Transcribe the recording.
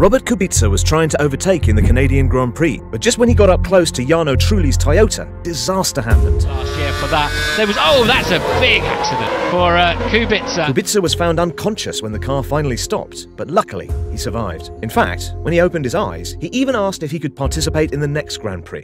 Robert Kubica was trying to overtake in the Canadian Grand Prix, but just when he got up close to Jarno Trulli's Toyota, disaster happened. Last year for that, that's a big accident for Kubica. Kubica was found unconscious when the car finally stopped, but luckily he survived. In fact, when he opened his eyes, he even asked if he could participate in the next Grand Prix.